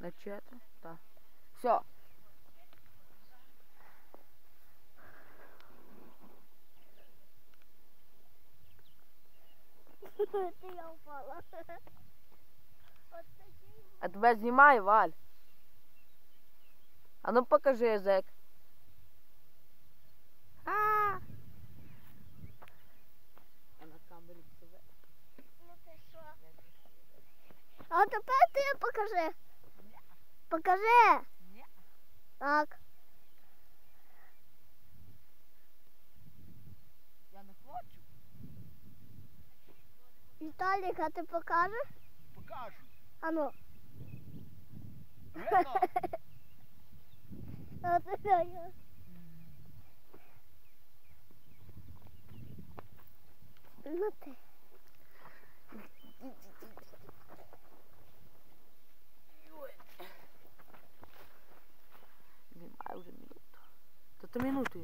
Начати? Так. Все. Ти я впала. А тебе знімаю, Валь. А ну покажи язик. А на камері себе. Ну ти що? А тепер ти покажи. Покажи. Ні. Так. Я не хочу. Віталік, а ти покажеш? Покажу. А ну. Видно? А ти дай. Ну ти. Знімаю вже минуту. Та то минуту.